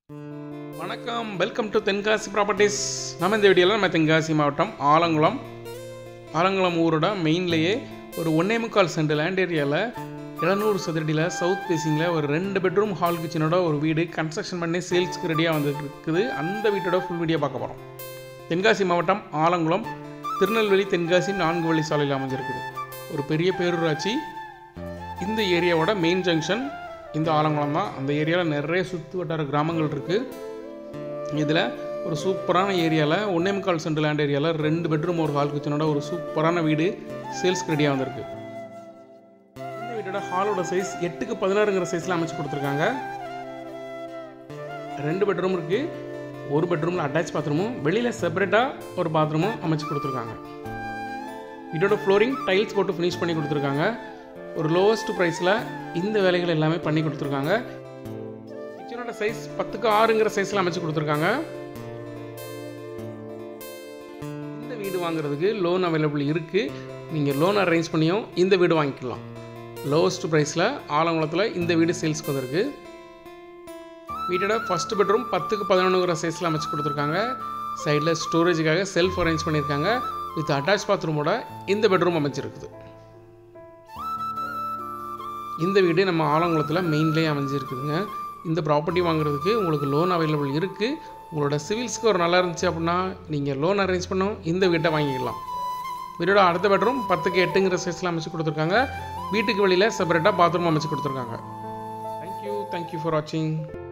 வணக்கம், welcome to Tenkasi properties. நம்ம இந்த வீடியோவில் நம்ம தென்காசி மாவட்டம் ஆலங்குளம் ஊரோட மெயின்லேயே ஒரு 1.25 சென்ட் லேண்ட் ஏரியாவில் 700 சதுரடியில் சவுத் ஃபேஸிங்கில் ஒரு 2 பெட்ரூம் ஹால் கிச்சனோட ஒரு வீடு கன்ஸ்ட்ரக்ஷன் பண்ணி சேல்ஸ்க்கு ரெடியாக வந்துருக்குது. அந்த வீட்டோட ஃபுல் வீடியோ பார்க்க போகிறோம். தென்காசி மாவட்டம் ஆலங்குளம் திருநெல்வேலி தென்காசி 4 வழி சாலையில் அமைஞ்சிருக்குது. ஒரு பெரிய பேரூராட்சி. இந்த ஏரியாவோட மெயின் ஜங்ஷன் இந்த ஆலங்குளம் தான். அந்த ஏரியாவில் நிறைய சுற்று வட்டார கிராமங்கள் இருக்குது. இதில் ஒரு சூப்பரான ஏரியாவில் 1.25 சென்ட் லேண்ட் ஏரியாவில் 2 பெட்ரூம் ஒரு ஹால் கிச்சனோட ஒரு சூப்பரான வீடு சேல்ஸ்க்கு ரெடியாக வந்திருக்கு. இந்த வீட்டோட ஹாலோட சைஸ் 8x16 சைஸில் அமைச்சு கொடுத்துருக்காங்க. 2 பெட்ரூம் இருக்குது. ஒரு பெட்ரூமில் அட்டாச் பாத்ரூமும் வெளியில் செப்பரேட்டாக ஒரு பாத்ரூமும் அமைச்சு கொடுத்துருக்காங்க. வீட்டோட ஃப்ளோரிங் டைல்ஸ் போட்டு ஃபினிஷ் பண்ணி கொடுத்துருக்காங்க. ஒரு லோவஸ்ட் ப்ரைஸில் இந்த வேலைகள் எல்லாமே பண்ணி கொடுத்துருக்காங்க. கிச்சனோட சைஸ் 10x6 சைஸில் அமைச்சு கொடுத்துருக்காங்க. இந்த வீடு வாங்குறதுக்கு லோன் அவைலபிள் இருக்குது. நீங்கள் லோன் அரேஞ்ச் பண்ணியும் இந்த வீடு வாங்கிக்கலாம். லோவஸ்ட் ப்ரைஸில் ஆலங்குளத்தில் இந்த வீடு சேல்ஸ்க்கு வந்திருக்கு. வீட்டோட ஃபஸ்ட் பெட்ரூம் 10x11 சைஸில் அமைச்சு கொடுத்துருக்காங்க. சைடில் ஸ்டோரேஜுக்காக செல்ஃப் அரேஞ்ச் பண்ணியிருக்காங்க. வித் அட்டாச் பாத்ரூமோட இந்த பெட்ரூம் அமைச்சிருக்குது. இந்த வீடு நம்ம ஆலங்குளத்தில் மெயின்லேயே அமைஞ்சிருக்குதுங்க. இந்த ப்ராப்பர்ட்டி வாங்குறதுக்கு உங்களுக்கு லோன் அவைலபிள் இருக்குது. உங்களோட சிவில்ஸ்க்கு ஒரு நல்லா இருந்துச்சு அப்படின்னா நீங்கள் லோன் அரேஞ்ச் பண்ணோம் இந்த வீட்டை வாங்கிக்கலாம். வீட்டோட அடுத்த பெட்ரூம் 10x8 சைஸில் அமைச்சு கொடுத்துருக்காங்க. வீட்டுக்கு வெளியில் செப்பரேட்டாக பாத்ரூம் அமைச்சு கொடுத்துருக்காங்க. தேங்க்யூ ஃபார் வாட்சிங்.